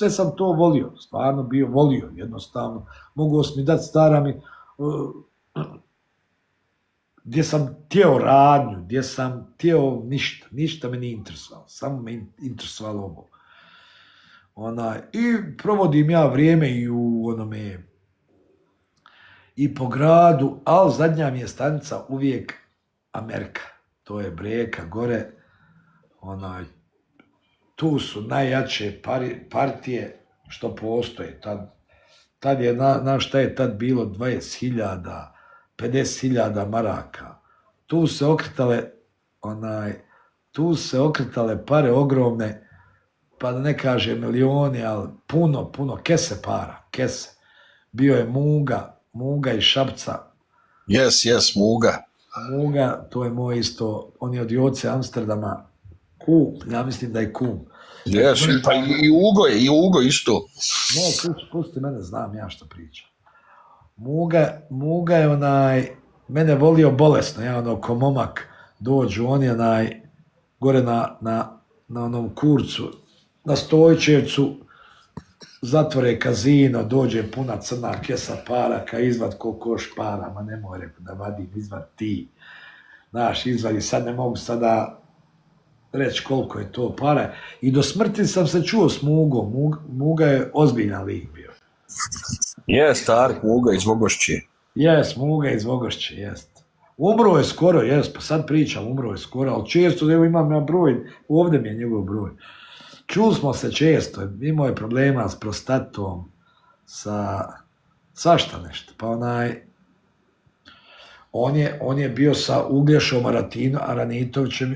sve sam to volio, stvarno bio volio, jednostavno. Mogu mi dati stara mi, gdje sam htio radnju, gdje sam htio ništa me nije interesovalo, samo me interesovalo ovo. I provodim ja vrijeme i u onome, i po gradu, ali zadnja mi je stanica uvijek Amerika. To je Breka, gore, tu su najjače partije što postoje. Tad je, šta je tad bilo, 20.000, 50.000 maraka. Tu se okretale pare ogromne, pa da ne kaže milioni, ali puno, kese para, kese. Bio je Muga iz Šapca. Yes, Muga. Muga, to je moj isto, on je od Joce Amsterdama, ja mislim da je kum. Yes, pa i Ugo isto. Ne, pusti mene, znam ja što pričam. Muga je mene volio bolesno, ja ko momak dođu, on je gore na onom kurcu, na Stojčevcu, zatvore kazino, dođe puna crna kesa para, ka izvad koš para, ma nemoj reku da vadim, izvad ti. Znaš, izvadi, sad ne mogu sada reći koliko je to para. I do smrti sam se čuo s Mugom. Muga je ozbiljan lik bio. Jes, stari Muga iz Vogošće. Jes, Muga iz Vogošće, jest. Umro je skoro, jes, pa sad pričam, umro je skoro, ali često evo imam ja broj, ovdje mi je njegov broj. Čuli smo se često, imao je problema s prostatom, svašta nešto. Pa on je bio sa Uglješom Aranitovićem,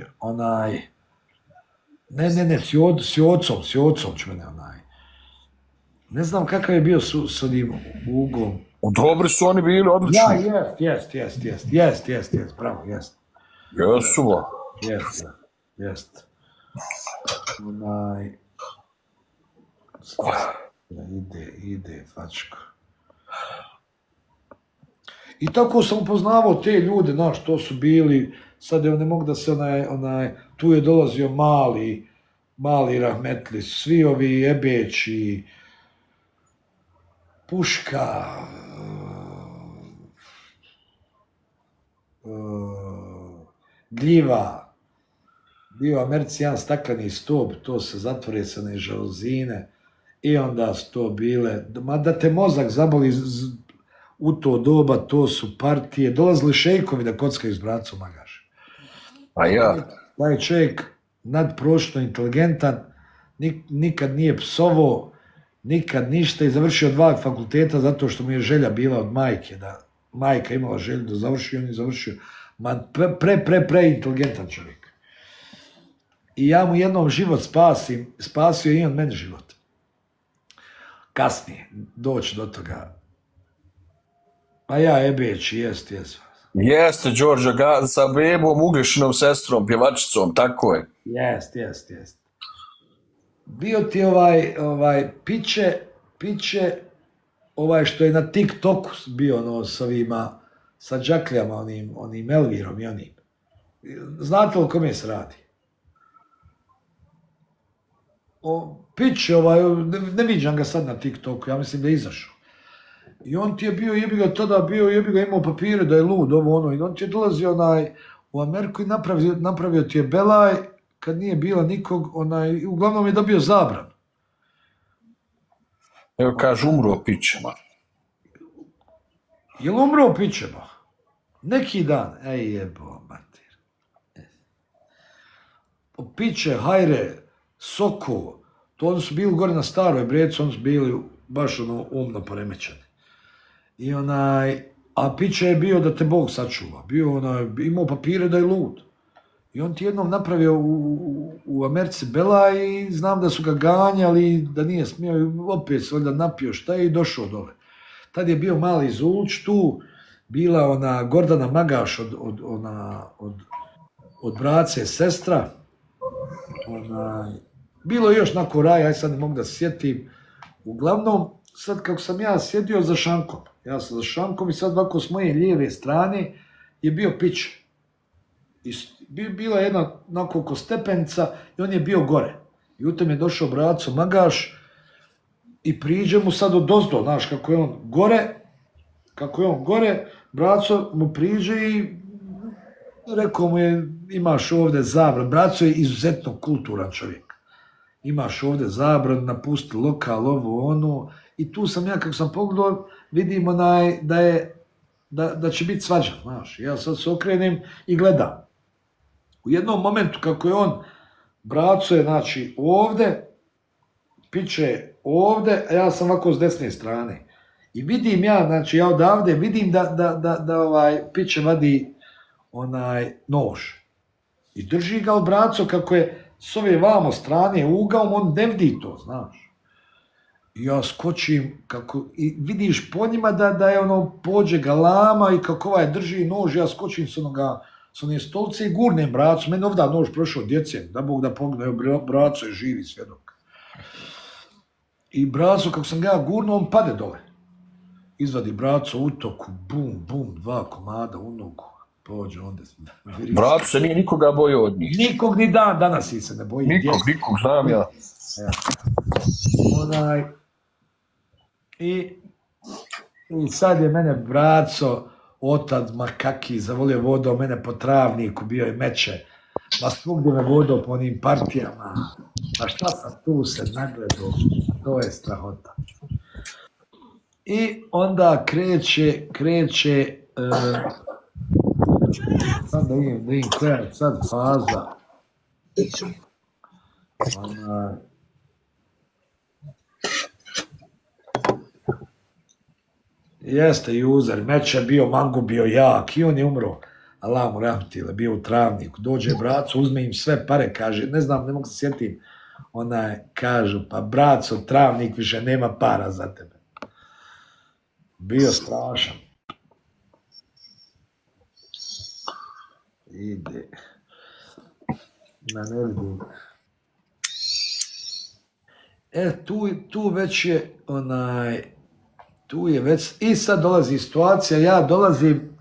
s Jocom ću mene, ne znam kakav je bio s onim Ugom. Dobri su oni bili, odlični. Ja, jest, pravo, jest. Jesu ba. Jest. Ide, fačko. I tako sam upoznavao te ljude, znaš, to su bili, sad ne mogu da se tu je dolazio mali rahmetli, svi ovi Ebeći, Puška, Gljiva, bio u Americi jedan stakleni stop, to se zatvore sa ne žaluzine i onda su to bile, ma da te mozak zaboli u to doba, to su partije, dolazili šejkovi da kockaju s bracom Magaš. A ja? Taj čovjek nadprošno inteligentan, nikad nije psovo, nikad ništa i završio 2 fakulteta zato što mu je želja bila od majke, da majka imala želju da završi, on je završio, pre inteligentan čovjek. I ja mu jednom život spasio i on meni život. Kasnije, doći do toga. A ja Ebeć, jest. Jeste, Đorđe, sa bebom Uglješinom sestrom, pjevačicom, tako je. Jest. Bio ti Piće, što je na TikToku bio s ovima, sa džakljama, onim Elvirom i onim. Znate li o kome se radi? Piće, ne viđam ga sad na TikToku, ja mislim da je izašao. I on ti je bio, imao papire da je lud, i on ti je dolazio u Ameriku i napravio ti je belaj, kad nije bilo nikog, uglavnom je dobio zabranu. Evo kaže, umro Pićema. Je li umro Pićema? Neki dan, jebo, mater. Piće, Hajre, Soko, to oni su bili gore na Staroj Breci, oni su bili baš umno poremećeni. I a Piće je bio da te Bog sačuva, imao papire da je lud. I on ti jednom napravio u Americi bela i znam da su ga ganjali, da nije smio, opet se valjda napio šta je i došao dole. Tad je bio Mali Zulić tu, bila Gordana Magaš od brace sestra. Bilo je još nakon Raja, sad ne mogu da se sjetim. Uglavnom, sad kako sam ja sjedio za šankom, ja sam za šankom i sad ovako s moje lijeve strane je bio Piće. Bila je jedna nekoliko stepenica i on je bio gore. I u tom je došao braco Magaš i priđe mu sad od ozdo, znaš, kako je on gore, braco mu priđe i rekao mu je, imaš ovdje zabran, braco je izuzetno kulturan čovjek, imaš ovdje zabran, napusti lokal, ovo, ono, i tu sam ja, kako sam pogledao, vidim da će biti svađa, znaš, ja sad se okrenem i gledam. U jednom momentu kako je on, braco je, znači, ovdje, piće ovdje, a ja sam ovako s desne strane. I vidim ja, znači ja odavde vidim da piće vadi onaj nož. I drži ga od braco kako je s ove vamo strane ugaom, on ne vidi to, znaš. I ja skočim, i vidiš po njima da je ono pođe galama i kako ovaj drži nož, ja skočim s one stolice i gurnem bracu, meni ovdje nož prošao djecem, da Bog da pogne, braco je živi svjedok. I braco, kako sam ga gurnuo, on pade dole. Izvadi braco utoku, bum, 2 komada u nogu. Pođe onda. Braco se nije nikoga bojao od njih. Nikog ni danas se ne boji. Nikog, znam ja. I sad je mene braco, otad makaki, zavolio vodao mene po travniku, bio je meče. Ma svugdje me vodao po onim partijama. Pa šta sam tu se nagledao, to je strahota. I onda kreće, sad da vidim koja je sad faza. Jeste user, meč je bio, Mangu bio jak i on je umro. Allah mu rahmetile, bio u travniku. Dođe braco, uzme im sve pare, kaže, ne znam, ne mogu se sjetim. Kažu, pa braco, travnik više nema para za tebe. Bio strašan. Ide. Ne vidim. Tu već je tu je već, i sad dolazi situacija, ja dolazim,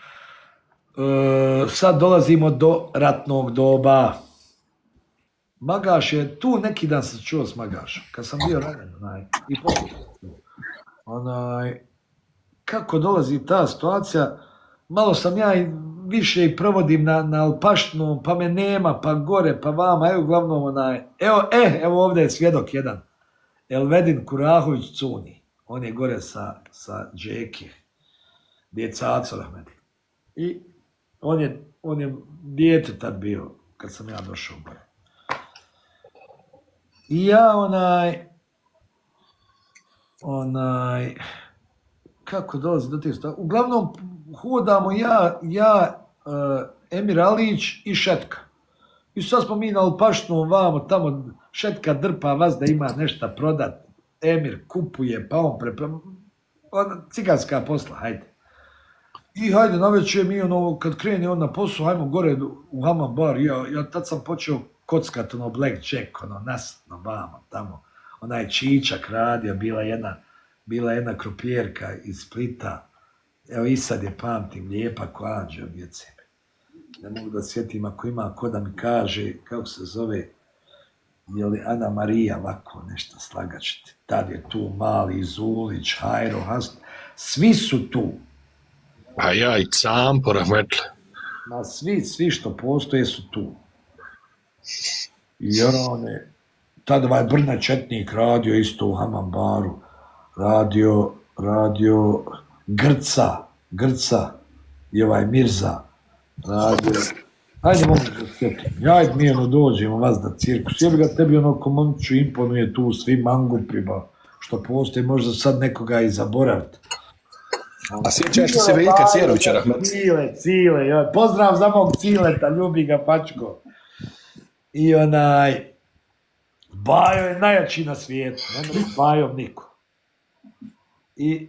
sad dolazimo do ratnog doba. Magaš je, tu neki dan sam čuo s Magašom, kad sam bio ranjen, i kako dolazi ta situacija, malo sam ja više i provodim na Alpaštnu, pa me nema, pa gore, pa vama, evo uglavnom evo ovdje je svjedok jedan, Elvedin Kurahović Cuni, on je gore sa Džeki, gdje je Caco Rahmeti. I on je dijete tad bio, kad sam ja došao gore. I ja kako dolazi do tih stvari? Uglavnom hodamo ja, Emir Alić i Šetka. I sad smo mi na Alpaštnu vamo, tamo Šetka drpa vas da ima nešto prodat. Emir kupuje, pa on preprema. Ciganska posla, hajde. I hajde, navečer mi kad krene on na posao, hajmo gore u Hammam bar. Ja tad sam počeo kockat blackjack, nasitno vamo, tamo. Onaj Čičak radio, bila jedna krupijerka iz Splita. Evo i sad je pamtim, lijepa ko anđeo od djece. Ne mogu da sjetim ako ima ko da mi kaže, kako se zove, je li Ana Marija ovako nešto slagačiti. Tad je tu Mali, Zulić, Hajro, Hasn, svi su tu. A ja i Campo, rahmetle. Ma svi što postoje su tu. I tad Brna Četnik radio isto u Hammam baru. Radio Grca i Mirza radio. Hajde mogu da sjetim. Ajde mirno dođemo vas da cirkus. Jer ga tebi komonču imponuje tu svi mangupima što postoje. Možda sad nekoga i zaboraviti. A sjećaš li se Veljka Cijerovića, rahmet? Cile. Pozdrav za mog Cileta, ljubi ga Pačko. I Bajo je najjači na svijetu. Ne može Bajom niko. I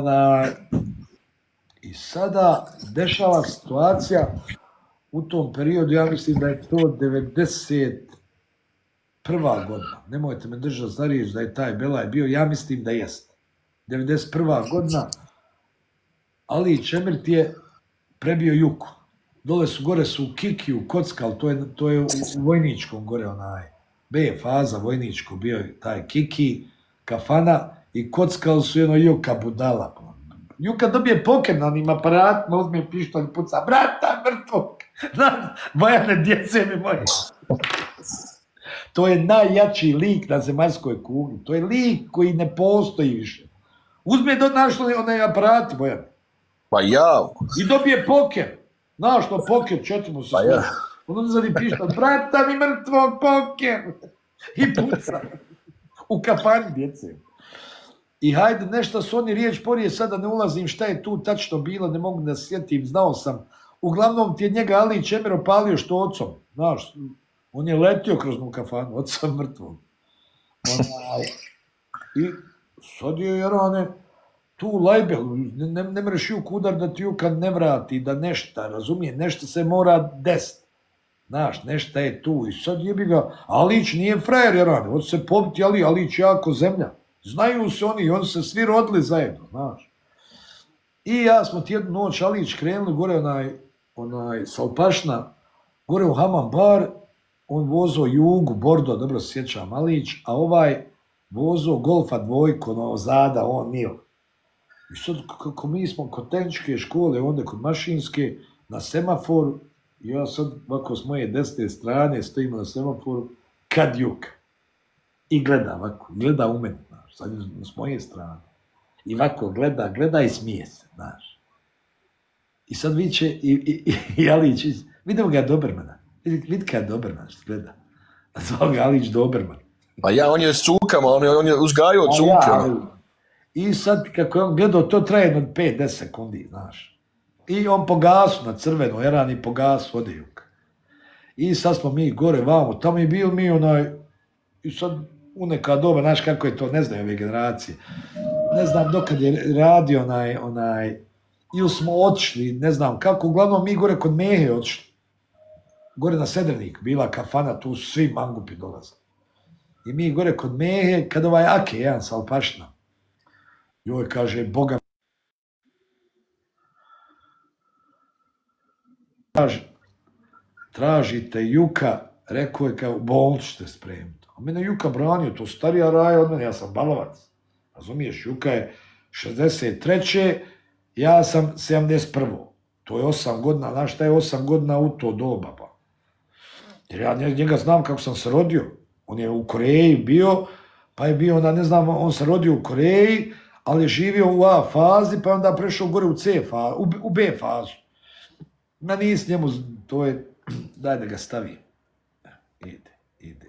sada dešava situacija u tom periodu, ja mislim da je to 91. godina. Nemojte me držati za riječ da je taj Belaj bio, ja mislim da jest. 91. godina, Ali Čemirt je prebio Juku. Gore su u Kikiju, kockal, to je u Vojničkom gore B faza Vojničko bio je taj Kiki, kafana i kockali su jedno Juka budala. Juka dobije poker na onim aparatima, uzme pištolj i puca, brata mrtvog, Bojane, djece mi moje. To je najjači lik na zemaljskoj kugli, to je lik koji ne postoji više. Uzme našli onaj aparati, Bojane. Pa ja. I dobije poker. Našlo poker, četimo se sve. Ja. Ono zadi pištolj, brata mi mrtvog, poker. I puca. U kafani djece. I hajde, nešto su oni riječ porije, sada ne ulazim šta je tu tačno bilo, ne mogu da sjetim, znao sam. Uglavnom ti je njega Ali Čemer opalio štocom, znaš, on je letio kroz mu kafanu, oca mrtvog. I sad je Jarane tu lajbel, ne mreš Juk udar da ti Juka ne vrati, da nešta, razumije, nešto se mora desiti. Znaš, nešta je tu i sad jebi ga, Alić nije frajer Jarane, on se pobiti Alić jako zemlja. Znaju se oni se svi rodili zajedno, znaš. I ja smo ti jednu noć Alić krenuli gore onaj Salpašna, gore u Haman bar, on vozao Jugu, Bordo, dobro se sjećam, Alić, a ovaj vozao Golfa dvojko, zada, on Nil. I sad, kako mi smo kod tehničke škole, onda kod mašinske, na semaforu, ja sad ovako s moje desne strane stojimo na semaforu, kad Juka. I gleda ovako, gleda u mene, znaš, sad je s moje strane. I ovako gleda i smije se, znaš. I sad viće i Alić, vidimo ga Dobermana, vidi kada Doberman što gleda. A zvao ga Alić Doberman. Pa ja, on je s cukama, on je uzgajao cuke. I sad kako je on gledao, to traje od 5-10 sekundi, znaš. I on po gasu na crveno, Eran i po gasu ode Juk. I sad smo mi gore vamo, tamo je bil mi i sad u neka doba, znaš kako je to, ne znaju ove generacije. Ne znam dokad je radio ili smo otišli, ne znam kako, uglavnom mi gore kod Mehe otišli. Gore na Sedrenik, bila kafana, tu svi mangupi dolaze. I mi gore kod Mehe, kad ovaj Ake, jedan Salpašna, joj kaže, Boga tražite Juka, rekao je kao, bolnicu ćete spremiti. A mene Juka branio, to starija raja od mene, ja sam balovac. Razumiješ, Juka je 63. Ja sam 71. To je 8 godina, znaš šta je 8 godina u to doba, pa. Jer ja njega znam kako sam se rodio. On je u Koreji bio, pa je bio, ne znam, on se rodio u Koreji, ali je živio u A fazi, pa je onda prešao gore u C fazu, u B fazu. Ma nis njemu, to je, daj da ga stavi. Ide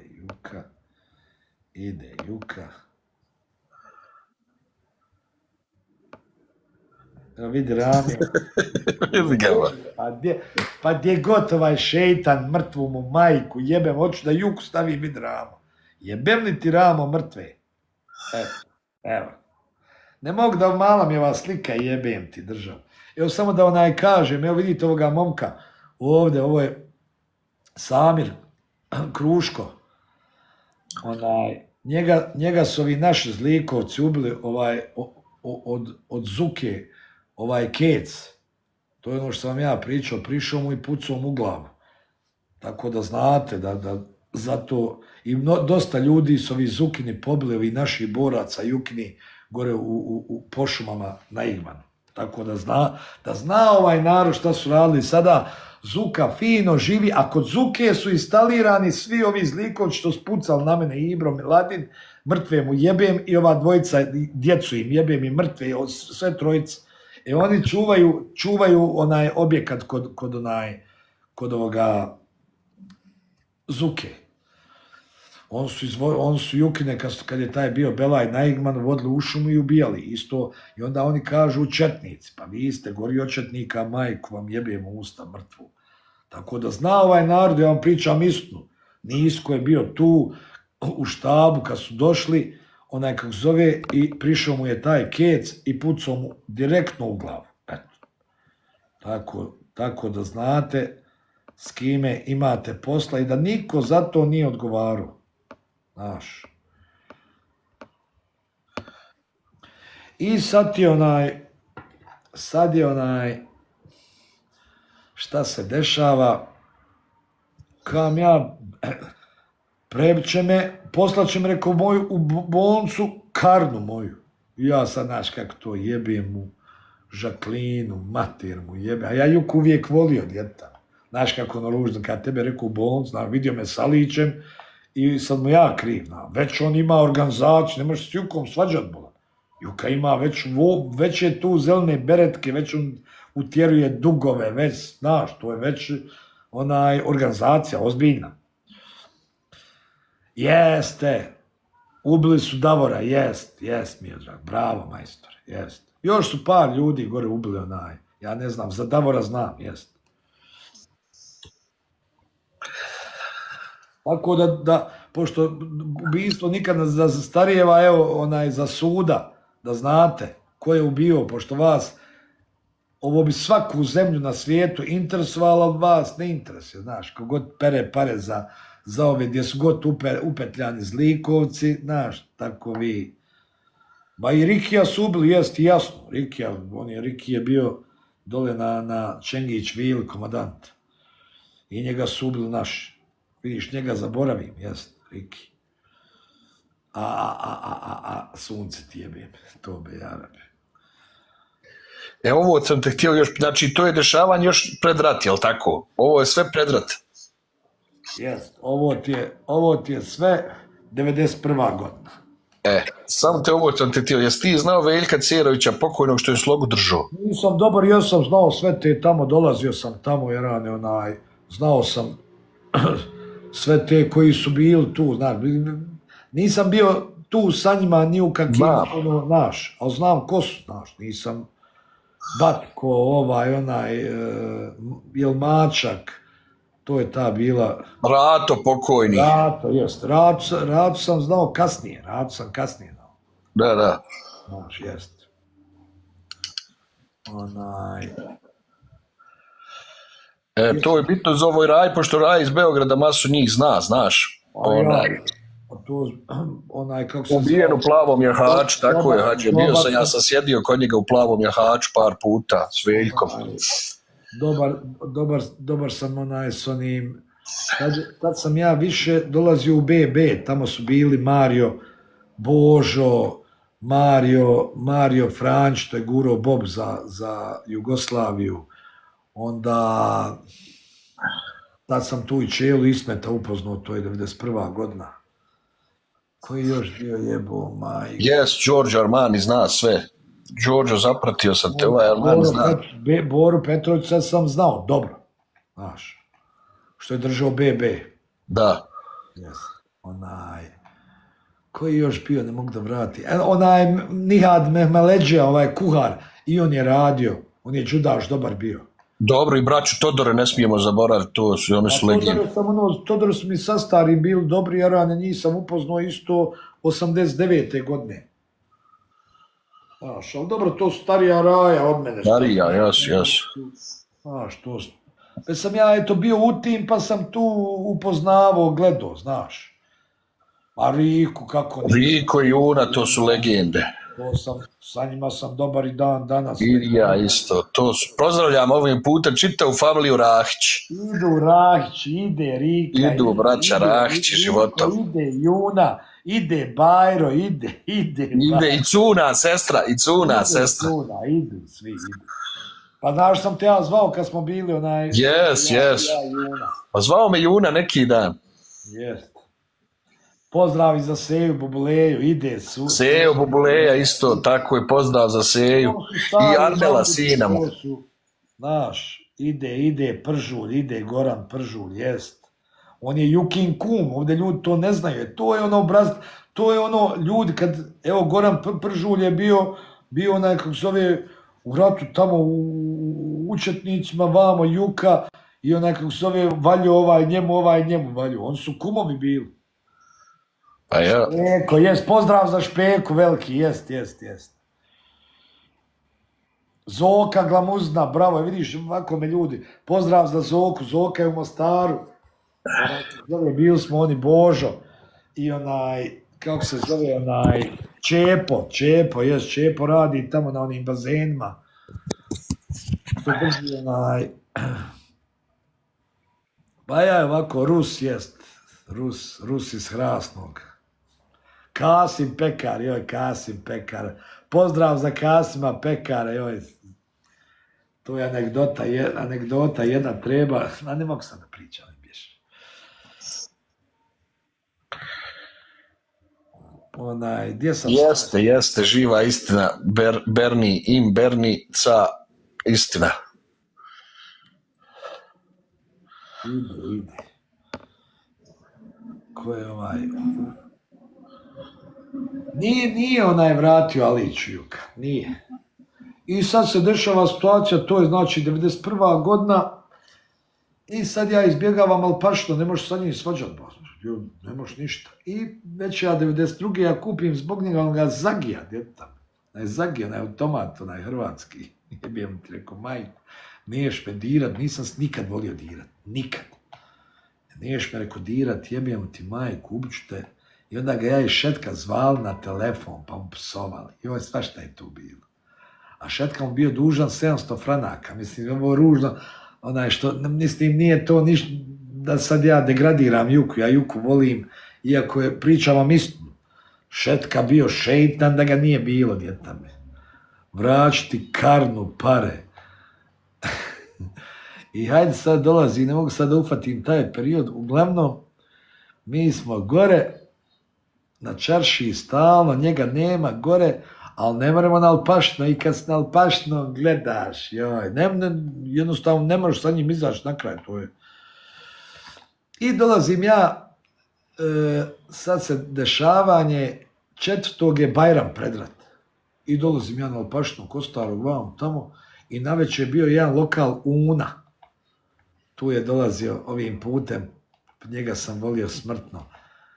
Juka. Evo vidi rame. Pa gdje god ovaj šeitan mrtvu mu majku jebem, hoću da Juku stavi vidi ramo. Jebem li ti ramo mrtve? Evo. Ne mogu da mala mi ova slika jebem ti držav. Evo samo da kažem, evo vidite ovoga momka ovdje, ovo je Samir Kruško. Njega su ovi naši zlikovci ubili od Zuke, Kec. To je ono što sam ja pričao, prišao mu i pucao mu u glavu. Tako da znate da zato i dosta ljudi su ovi Zukini pobili, ovi naših boraca Jukini gore u pošumama na Igmanu. Tako da zna ovaj narod šta su radili sada. Zuka fino živi, a kod Zuke su instalirani svi ovi zlikovci što spucali na mene, Ibro, Miladin, mrtve mu jebem i ova dvojica, djecu im jebem i mrtve, sve trojice. Oni čuvaju onaj objekat kod ovoga Zuke. On su Jukine, kad je taj bio Belaj na Igmanu, vodili u šumu i ubijali isto. I onda oni kažu četnici, pa vi ste gori od četnika, majku vam jebemo usta mrtvu. Tako da zna ovaj narod, ja vam pričam istinu. Nisko je bio tu u štabu kad su došli, onaj kako zove, i prišao mu je taj Kec i pucao mu direktno u glavu. Eto. Tako da znate s kime imate posla i da niko za to nije odgovarao. Znaš. I sad je šta se dešava, kam ja, prebit će me, poslat će me, rekao, u bolnicu, karnu moju. I ja sad, znaš kako to, jebem mu Žaklinu, mater mu jebe. A ja Juku uvijek volio djeta. Znaš kako ono ružno, kad tebe rekao u bolnicu, vidio me sa Alićem i sad mu ja kriv. Već on ima organizaciju, ne možeš s Jukom svađat bolan. Juka ima već je tu zelene beretke, već on utjeruje dugove, već, znaš, to je već organizacija, ozbiljna. Jeste, ubili su Davora, jest, Miodrag, bravo majstore, jest. Još su par ljudi gore ubili ja ne znam, za Davora znam, jest. Tako da pošto ubijstvo nikad ne zastarijeva, evo, za suda, da znate ko je ubio, pošto vas, ovo bi svaku zemlju na svijetu interesovala, od vas ne interesuje, znaš, kogod pere pare za ove, gdje su god upetljani zlikovci, znaš, tako vi. Ba i Rikija su ubili, jest i jasno, Riki je bio dole na Čengić Vili, komadant. I njega su ubili naši. Vidiš, njega zaboravim, jest, Riki. A sunce ti jebim, to be jarabe. Ovo sam te htio još, znači to je dešavanje još pred rat, jel tako? Ovo je sve pred rat. Jest, ovo ti je sve 91. godina. Samo te ovo sam te htio, jesi ti znao Veljka Cerovića, pokojnog što je slogu držao? Nisam dobar, ja sam znao sve te tamo, dolazio sam tamo, jer znao sam sve te koji su bili tu, znaš, nisam bio tu sa njima ni u kakvim, znaš, ali znam ko su, znaš, nisam Batko, Jelmačak, to je ta bila... Rato pokojni. Rato, jest, Rato sam znao kasnije, Da. Znaš, jest. To je bitno za ovoj Raj, pošto Raj iz Beograda masu njih znaš. Ubijen u plavom jahaču, tako je, Hadže. Ja sam sjedio kod njega u plavom jahaču par puta s Veljkom. Dobar sam s onim, tad sam ja više dolazio u BB, tamo su bili Mario Božo, Mario Franč, to je gurao Bob za Jugoslaviju, onda tad sam tu i Čelu Ismeta upoznao, to je 91. godina. Koji još bio jebo, majke? Yes, Đorđe Armani zna sve. Đorđo, zapratio sam te, ovaj Armani zna. Boru Petrovića sam znao, dobro, znaš, što je držao BB. Da. Yes. Koji je još bio, ne mogu da vrati. Nihad Mehmeleđija, kuhar, i on je radio, on je džudaš dobar bio. Dobro, i braću Todore ne smijemo zaboraviti, oni su legende. Todore su mi sastari bili dobri, jer ja nisam upoznao isto 89. godine. Znaš, ali dobro, to su starija Raja od mene. Starija, jas. Znaš, to su... Već sam ja bio u tim, pa sam tu upoznavao, gledao, znaš. A Riku, kako ne... Riko i Juna, to su legende. Sa njima sam dobar i dan danas. I ja isto. Pozdravljam ovim putem čitavu familiju Rahić. Idu Rahić, ide Rika. Idu braća Rahić životom. Ide Juna, ide Bajro, ide. Ide i Cuna, sestra, Idu, svi idu. Pa znaš sam te ja zvao kad smo bili Yes. Pa zvao me Juna neki dan. Jest. Pozdrav i za Seju Bubuleju, ide su. Seju Bubuleja isto, tako je, pozdrav za Seju. I Arnela sina mu. Znaš, ide Pržulj, ide Goran Pržulj, jest. On je Jukin kum, ovdje ljudi to ne znaju. To je ono ljudi kad, evo Goran Pržulj je bio onaj kako zove u ratu tamo u Učetnicima, vamo Juka i onaj kako zove valjo njemu valjo. Oni su kumovi bili. Pa ja. Špeko, jest, pozdrav za Špeku, veliki, jest. Zoka Glamuzna, bravo, vidiš, ovako me ljudi, pozdrav za Zoku, Zoka je u Mostaru, bili smo oni Božo i kako se zove, Čepo radi tamo na onim bazenima, što drži pa ja ovako, Rus jest, Rus iz Hrasnog. Kasim Pekar, joj, Kasim Pekar. Pozdrav za Kasima Pekara, joj. To je anegdota jedna treba, a ne mogu sam da pričam, bjež. Gdje sam... Jeste, živa istina, Berni, ca istina. Ide. Ko je Nije onaj vratio Aliću Juka, nije. I sad se dešava situacija, to je znači 91. godina i sad ja izbjegavam Alpašno, ne možeš sa njim svađat, ne možeš ništa. I već ja 92. ja kupim zbog njega onoga Zagija, djetam. Zagija, onaj automat, onaj hrvatski. Jebijem ti rekao, majku, niješ me dirat, nisam nikad volio dirat, nikad. Niješ me rekao dirat, jebijem ti majku, ubiću te. I onda ga ja iz Šetka zvali na telefon, pa mu psovali. Joj, svašta je tu bilo. A Šetka mu bio dužan 700 franaka. Mislim, ovo ružno, mislim, nije to ništa, da sad ja degradiram Juku, ja Juku volim, iako pričam vam istinu. Šetka bio šeitan da ga nije bilo, djeta me. Vraćati karnu, pare. I hajde sad dolazi, ne mogu sad da ufatim taj period, uglavnom, mi smo gore, na čaršiji stalno, njega nema gore, ali ne moramo na Alpašno i kad se na Alpašno gledaš, joj, jednostavno ne možeš sa njim izaći na kraj, to je. I dolazim ja, sad se dešavanje, 4. je Bajram predrat. I dolazim ja na Alpašno, Kostaru, vam tamo, i navečer je bio jedan lokal Una. Tu je dolazio ovim putem, njega sam volio smrtno,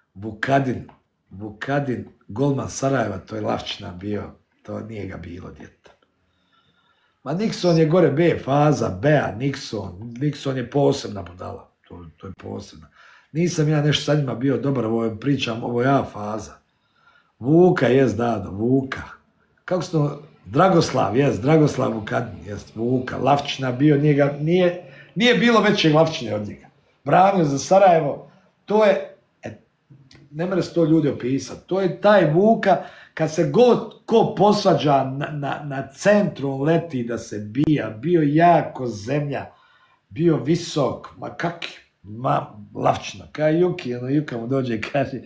Vukadin, golman Sarajeva, to je Lavčina bio, to nije ga bilo, djeta. Ma Nixon je gore B faza, Bea, Nixon je posebna budala, to je posebna. Nisam ja nešto sa njima bio dobar, ovo je A faza. Vuka, Vuka. Kako se to, Dragoslav Vukadin, Vuka, Lavčina bio, nije bilo većeg Lavčine od njega. Branio za Sarajevo, to je, ne mere se to ljudi opisati, to je taj Vuka, kad se god ko posvađa na centru leti da se bio jako zemlja, bio visok, Lavčina, kaj Juki, Juka mu dođe i kaže,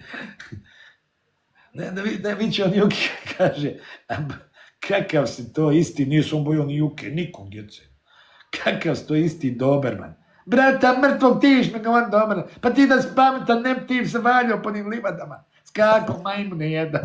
ne viće on Juki, kaže, kakav si to isti, nisam on bojio ni Juke, nikom djece, kakav si to isti Doberman. Brata, mrtvog tiš me ga on Doberman, pa ti da si pametan, nem ti se valjao po njim livadama, skako majmune jedan.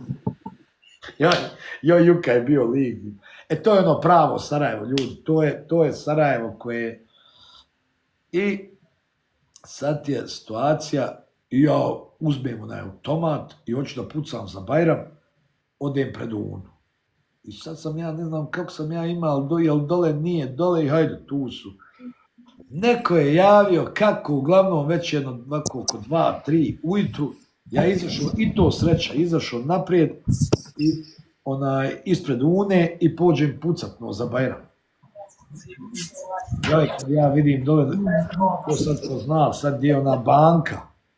Joj, Juka je bio lig. To je ono pravo Sarajevo, ljudi, to je Sarajevo koje... I sad je situacija, i ja uzmem onaj automat i hoću da pucam za Bajram, odem pred Unu. I sad sam ja, ne znam kako sam ja imao, jel dole nije, dole i hajde, tu su. Neko je javio kako, uglavnom već jedno, oko 2, 3 ujutru, ja izašao, i to sreća, izašao naprijed, i ispred Une i pođem pucatno za Bajram. Ja vidim dole, ko sad ko zna, sad gdje je ona banka,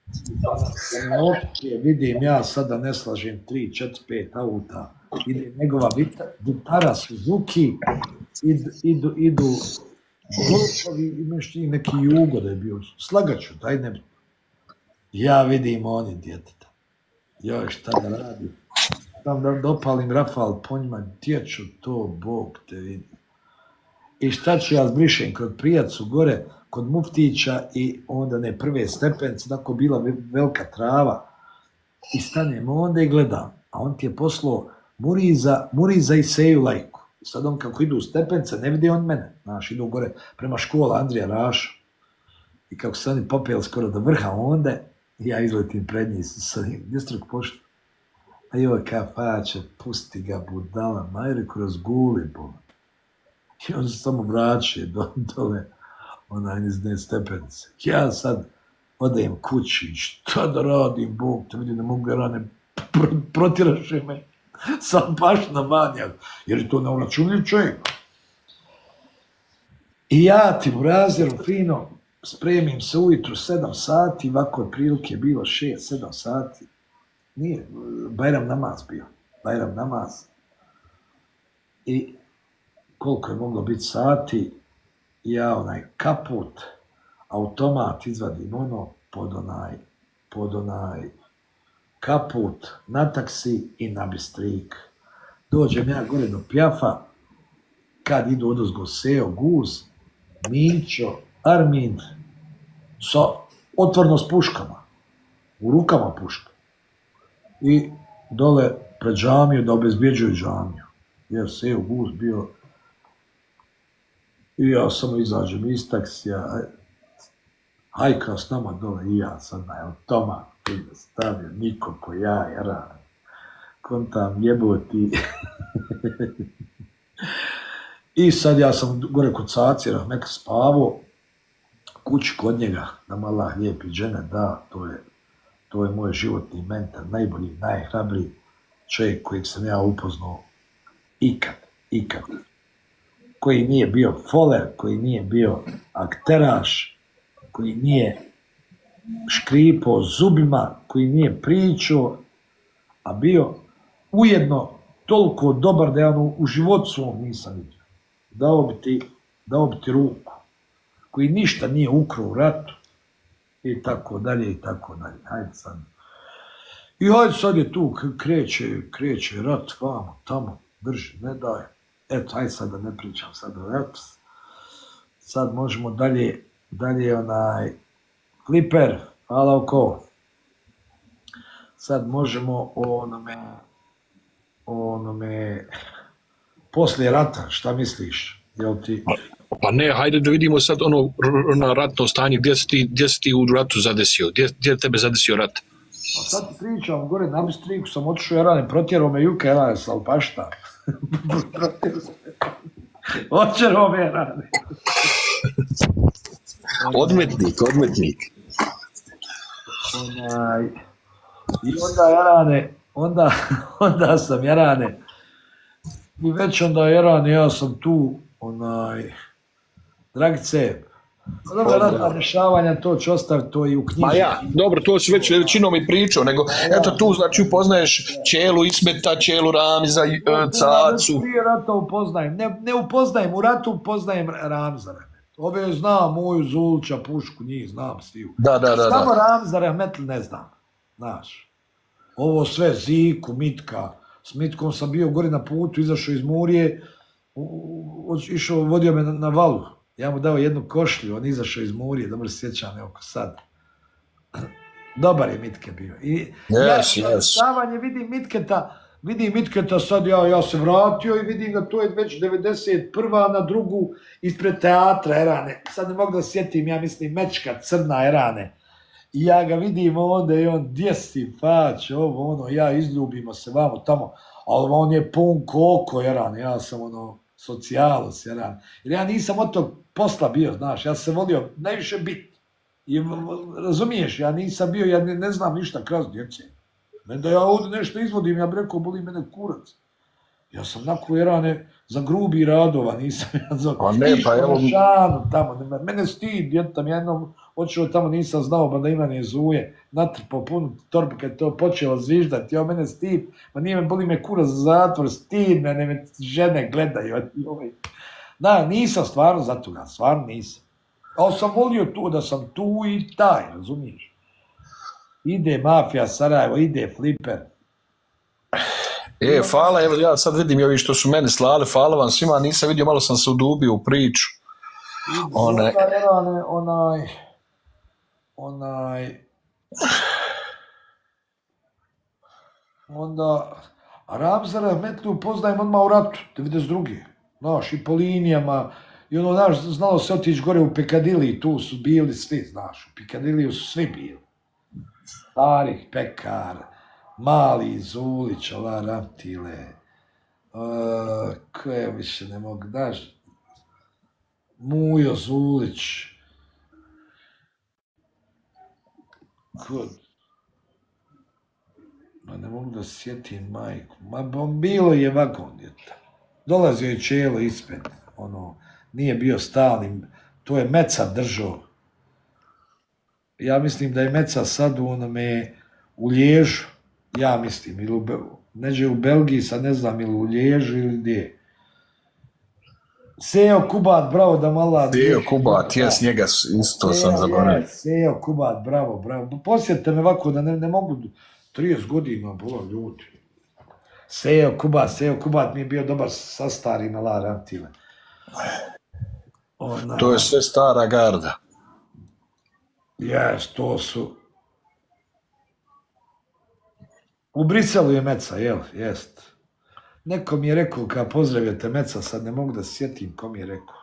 vidim ja sad da ne slažem 3, 4, 5 auta, ide njegova vitara Suzuki, idu golfovi, imaš i neki Jugo da je bio, slagaću, daj ne. Ja vidim oni djeteta, joj šta da radi, tam da dopalim Rafal po njima, dječu to, Bog te vidi. I šta ću ja zbrišem kod Prijacu gore, kod Muftića i onda ne prve stepence, tako bila velika trava. I stanem onda i gledam, a on ti je poslao Muriza i Seju Lajku. I sad on kako idu u stepence, ne vidi on mene, znaš, idu gore prema škola Andrija Raša. I kako se oni popijeli skoro do vrha onda, ja izletim pred njih sa njim, gdje ste reko pošli? A joj, kafače, pusti ga budala, majre kroz guli, bo. I on se samo vraćuje dole, niz stepence. Ja sad odem kući, šta da radim, Bog te vidi, ne mogu ga rane, protiraše me, sam baš na manjak, jer je to neuračunljiv čovjek. I ja ti u razjeru fino spremim se ujutru 7 sati, ovako je prilike bilo 6-7 sati, nije, Bajram namaz bio, Bajram namaz. I koliko je moglo biti sati, ja onaj kaput, automat izvadim ono, pod onaj kaput, na taksi i na bistrik. Dođem ja gore do Pjafa, kad idu odozgo Seo, Guz, Mićo, Armin, otvorno s puškama, u rukama puška. I dole pred džamiju da obezbjeđuju džamiju. Jer Seo, Guz bio. I ja samo izađem iz taksija, hajka s nama dole i ja sad na automat stavio, niko ko ja, jaran, kontam jeboti. I sad ja sam gore kod Caci, rahmet spavo, kući kod njega, da mu Allah lijepi džene da, to je moj životni mentor, najbolji, najhrabriji čovjek kojeg sam ja upoznao ikad. Koji nije bio foler, koji nije bio akteraš, koji nije škripao zubima, koji nije pričao, a bio ujedno toliko dobar da ja u životu svom nisam vidio. Dao bi ti ruku, koji ništa nije ukrao u ratu, i tako dalje, i tako dalje. Hajde sad. I hajde sad je tu, kreće rat, vamo, tamo, drži, ne daje. Eto, hajde sad da ne pričam sad o ratu. Sad možemo dalje onaj Fliper, hvala oko. Sad možemo o onome poslije rata, šta misliš? Jel ti... Pa ne, hajde da vidimo sad ono ratno stanje, gdje si ti u ratu zadesio, gdje tebe zadesio rat? A sad ti pričam, gore na Bistriku sam otišao Jarane, protjerao me Juka Jarane s Alpašta. Očerao me Jarane. Odmetnik. I onda Jarane, onda sam Jarane, i već onda Jarane, ja sam tu, Dragice, dobro, ratna rješavanja, to ću ostaviti, to i u knjiži. Ma ja, dobro, to si već većinom i pričao, nego eto tu znači upoznaješ Čelu Ismeta, Čelu Ramiza, Cacu. Prije rata upoznajem, ne upoznajem, u ratu upoznajem Ramza. Ove znam, moju Zulča, Pušku, njih znam sviju. Da. Samo Ramza Rahmetli ne znam, znaš. Ovo sve, Ziku, Mitka, s Mitkom sam bio gore na putu, izašao iz Murije, išao, vodio me na valu. Ja mu dao jednu košlju, on izašao iz Murije, dobro se sjećam, evo ko sad. Dobar je Mitke bio. I stavanje, vidim Mitketa, sad ja se vratio i vidim da to je već 91. na drugu ispred teatra Erane. Sad ne mogu da sjetim, ja mislim Mečka, crna Erane. I ja ga vidim onda i on, gdje si Fać, ja izljubimo se vamo tamo, ali on je pun koko Erane, ja sam socijalus Erane. Jer ja nisam od tog posla bio, znaš, ja sam volio najviše biti. I razumiješ, ja nisam bio, ja ne znam ništa kroz djece. Ne da ja ovdje nešto izvodim, ja bi rekao, boli mene kurac. Ja sam nakon Erane za grubi radova, nisam ja za šanu tamo. Mene stid, djetam, ja jednom očeo tamo, nisam znao, ba da ima ne zuje, natrpao punu torbu kad je to počelo zviždati, mene stid, ma nije me, boli me kurac za zatvor, stid, me žene gledaju. Da, nisam stvarno za toga, stvarno nisam. Ali sam volio tu, da sam tu i taj, razumiješ? Ide Mafija Sarajevo, ide Fliper. Hvala, evo ja sad vidim i ovi što su meni slali, hvala vam svima, nisam vidio, malo sam se udubio u priču. Onda Ramza Rahmetli upoznajem odmah u ratu, 92. Znaš, i po linijama, i znaš, znalo se otići gore u Pekadiliji, tu su bili svi, znaš, u Pekadiliju su svi bili. Starih, Pekar, Mali, Zulić, Ramtile, koje više ne mogu, znaš, Mujo, Zulić, ne mogu da sjetim majku, bilo je vagon djeta. Dolazio je Čelo ispred, nije bio stalni, to je Meca držao. Ja mislim da je Meca sad u Liježu, Ja mislim, ili neđe u Belgiji, sad ne znam, ili u Liježu ili gdje. Sejo Kubat, bravo da mala... Sejo Kubat, jes, njega isto sam zaboravio. Sejo Kubat, bravo, bravo. Posjetite me ovako da ne mogu 30 godina, bola ljudi. Sejo Kubat mi je bio dobar sa starima Lara Antile. To je sve stara garda. Jes, to su... U Briselu je Meca, jel? Jest. Neko mi je rekao, kad pozdravite Meca, sad ne mogu da se sjetim ko mi je rekao.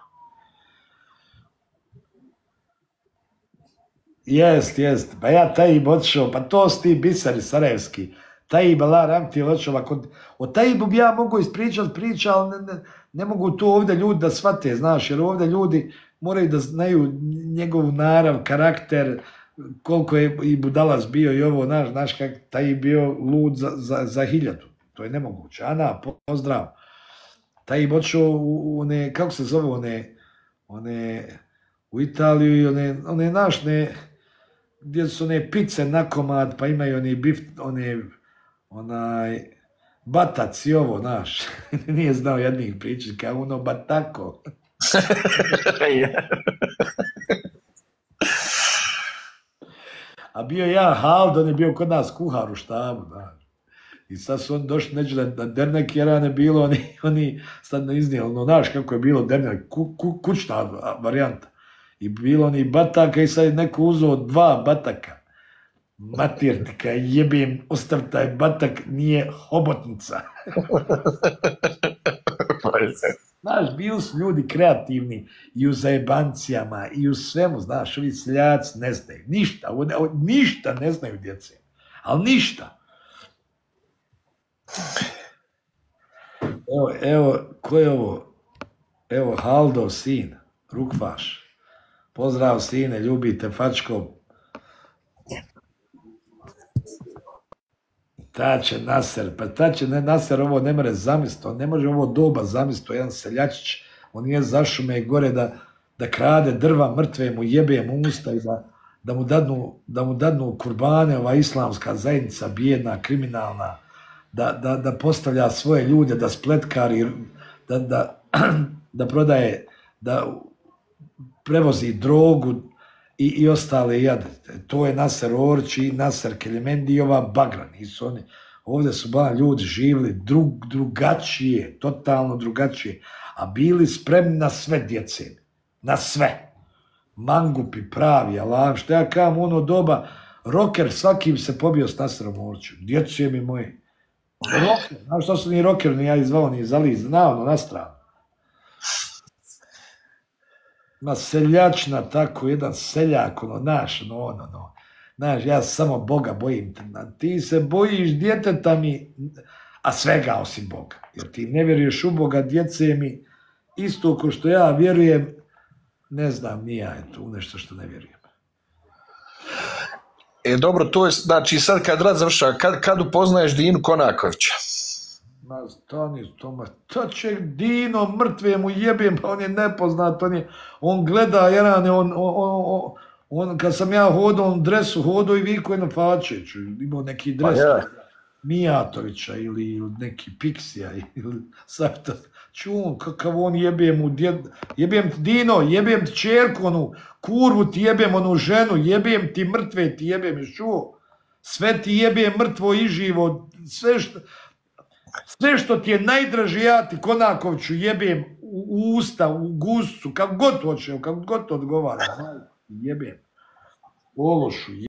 Jest. Pa ja Tajib odšao, pa to su ti biseri sarajevski. Tajib, Lara Antile odšao, o Tajibu bi ja mogu ispričat priča, ali ne mogu to ovdje ljudi da shvate, znaš, jer ovdje ljudi moraju da znaju njegov narav, karakter, koliko je i Budalas bio i ovo, znaš kak taj bio lud za 1000. To je nemoguće. Ana, pozdrav. Taj odšao u one, kako se zove, one u Italiju i one našne, gdje su one pice na komad, pa imaju oni bif, onaj batac i ovo, znaš. Nije znao jednih pričati, kao ono batako. A bio ja Haldon je bio kod nas kuhar u štabu, da. I sad su oni došli neđe na dernek, jer ne bilo, oni sad ne iznijeli, no znaš kako je bilo dernek, kućna varijanta. I bilo oni bataka i sad je neko uzeo 2 bataka. Matirtika, jebim, ostav taj batak, nije hobotnica. Znaš, bili su ljudi kreativni i u zajebancijama i u svemu, znaš, ovi seljaci ne znaju, ništa ne znaju djece, ali ništa. Evo, ko je ovo? Evo, Haldov sin, Rukvaš. Pozdrav sine, ljubite fačko. Tače Naser, pa Tače Naser ovo ne mere zamisliti, on ne može ovo doba zamisliti, jedan seljačić, on nije za šume gore da krade drva, mrtve mu jebe mu usta i da mu dadnu kurbane, ova islamska zajednica, bijedna, kriminalna, da postavlja svoje ljude, da spletkari, da prodaje, da prevozi drogu i ostale jade. To je Naser Orić i Naser Keljemendi i ova Bagra. Nisu oni. Ovdje su ljudi živjeli drugačije, totalno drugačije, a bili spremni na sve djece. Na sve. Mangupi, pravi, alam, što ja kam u ono doba, roker svakim se pobio s Naserom Orićem. Djece mi moji. Roker, znaš što su ni roker, ni ja izvao, ni zaliz, na stranu. Ma seljačna, tako, jedan seljak, naš, znaš, ja samo Boga bojim te, ti se bojiš djeteta mi, a svega osim Boga, jer ti ne vjeruješ u Boga, djece mi, isto ko što ja vjerujem, ne znam, ni ja u nešto što ne vjerujem. Dobro, to je, znači, sad kad rad završava, kad upoznaješ Dinu Konakovića? Ma stani, Toma, to će Dino mrtve mu jebim, pa on je nepoznat, on gleda Jerane, on kad sam ja hodao u dresu, hodao i vikao je na Fačeću, imao neki dres Mijatovića ili neki Piksija, ili Savta, čuon, kakav on jebem ti Dino, jebem ti čerku onu, kurvu ti jebem onu ženu, jebem ti mrtve ti jebem, još čuo, sve ti jebem mrtvo i živo, sve što ti je najdraže, ja ti Konakoviću jebem u usta, u gusu, kako god hoće, kako god odgovara, jebem, ološu,